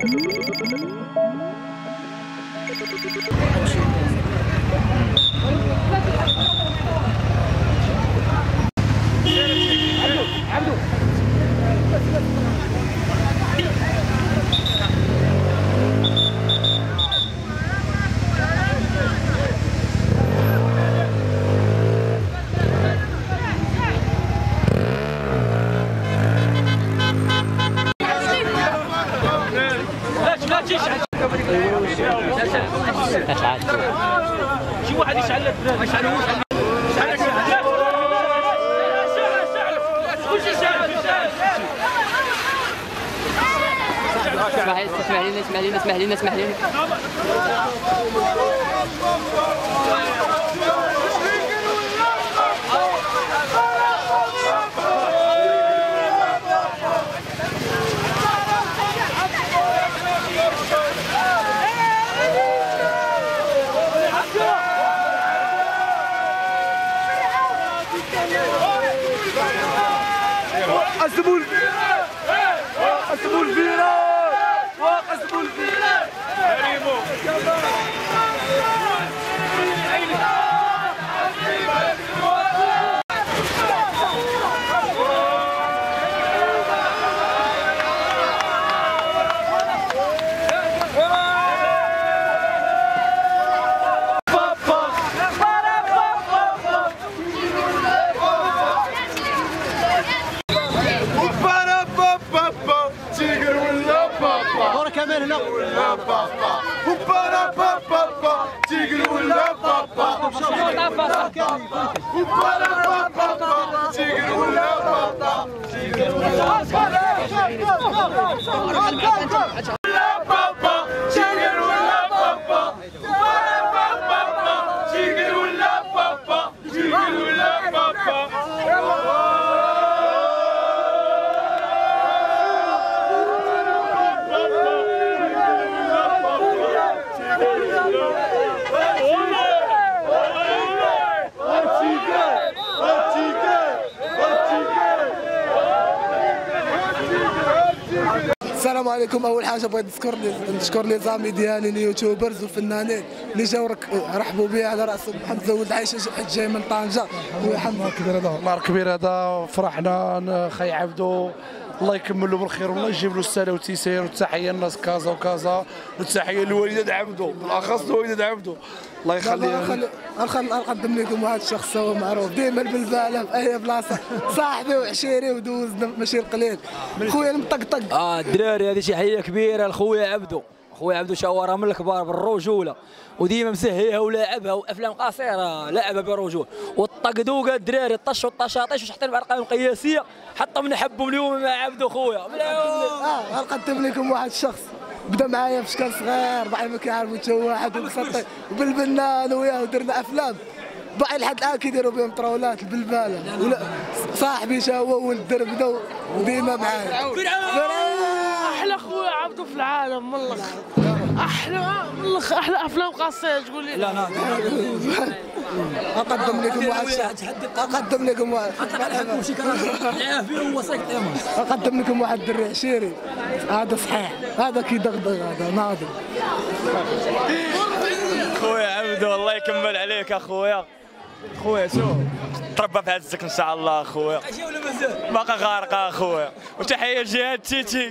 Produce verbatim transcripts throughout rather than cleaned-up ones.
شي واحد يشعل الدراري ما يشعلوش اسمح لي اسمح لي اسمح لي اسمح لي قسموا الفيران قسموا الفيران وقسموا الفيران كريمو كمان هنا ولا بابا وبارا بابا تيجر ولا بابا وبارا بابا تيجر ولا بابا تيجر ولا بابا السلام عليكم. اول حاجه بغيت نذكر نشكر لي زامي ديالي اليوتيوبرز والفنانين اللي جاو رحبوا بي على راس حمزه ولد عايشه جاي من طنجه. خويا حمزه نهار كبير هذا، نهار كبير هذا، فرحنا خي عبدو الله يكمل له بالخير والله يجيب له السلامه والتيسير والتحيه للناس كازا وكازا والتحيه لوالده عبدو بالاخص لوالده عبدو الله يخليه. نقدم لكم واحد الشخص هو معروف ديما بالباله في اي بلاصه، صاحبي وعشيري ودوزنا ماشي القليل، خويا المطقطق. اه الدراري هذه شي حيه كبيره لخويا عبدو. خويا عبدو شاورها من الكبار بالرجوله وديما مسهيها ولاعبها وافلام قصيره لاعبها برجوله والطقدوقه الدراري الطش والطشاطيش وحتى الارقام القياسيه حطهم نحبهم اليوم مع عبدو خويا. اه نقدم لكم واحد الشخص بدا معايا في شكل صغير باقي ما كيعرفوا حتى واحد ومسطي وبالبنان وياه ودرنا افلام باقي لحد الان كيديروا بهم طرولات البلباله. صاحبي تا هو ولد دربده وديما معايا. احلى خويا عبدو في العالم من الاخر، احلى من الاخر، احلى افلام قصيره تقول لي. لا لا اقدم لكم واحد اقدم لكم واحد اقدم لكم واحد الدري عشيري هذا صحيح، هذا كيدغدغ، هذا ناضي. خويا عبدو الله يكمل عليك اخويا. خويا شوف تربى في عزك ان شاء الله اخويا، باقي غارقه اخويا. وتحيه جهاد تيتي.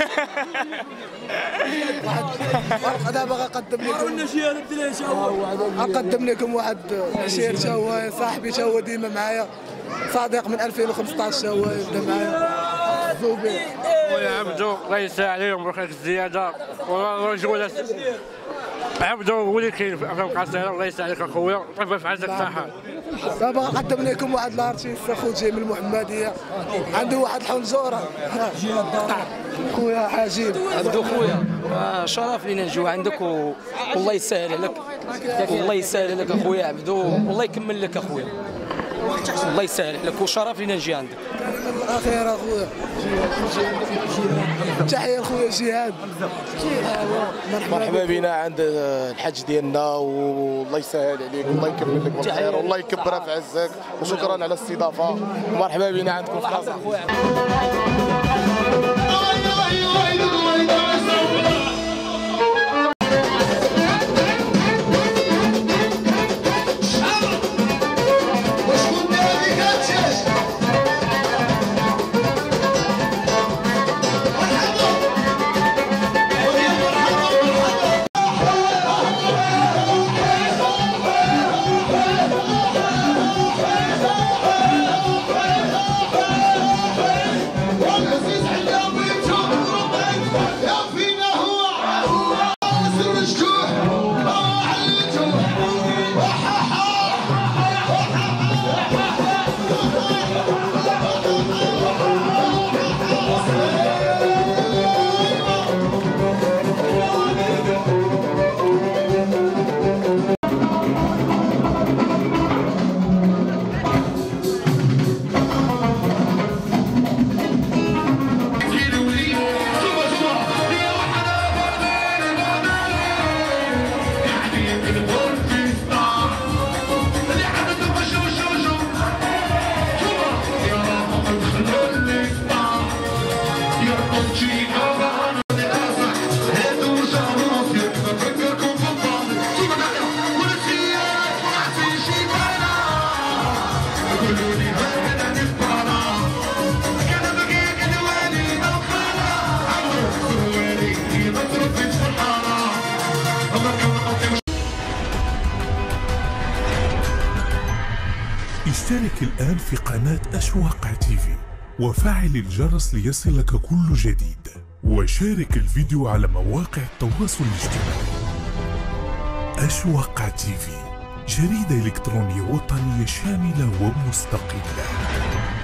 انا باغي نقدم لكم اقدم لكم واحد عشير تا هو صاحبي، تا هو ديما معايا، صديق من ألفين وخمسطاش، تا هو يبدا معايا زوبي. خويا عبدو الله يسهل عليهم بالخير الزياده والرجوله. عبدو هو اللي كاين في افلام قصيره الله يسهل عليك اخويا، طيب في عزك صحه. دابا نقدم لكم واحد الارتيست اخو جاي من المحمديه، عنده واحد الحنجره خويا حاجيب. عبدو خويا شرف لينا نجيو عندك والله يسهل لك، والله يسهل لك اخويا عبدو، والله يكمل لك اخويا، الله يسهل لك وشرف لينا نجي عندك. اخيرا اخويا تحيه لخويا جهاد. مرحبا بنا عند الحج ديالنا والله يسهل عليك والله يكمل لك بالخير والله يكبرها في عزك وشكرا على الاستضافه ومرحبا بنا عندكم في اشترك الآن في قناة أشواق تيفي وفعل الجرس ليصلك كل جديد، وشارك الفيديو على مواقع التواصل الاجتماعي. أشواق تيفي، جريدة إلكترونية وطنية شاملة ومستقلة.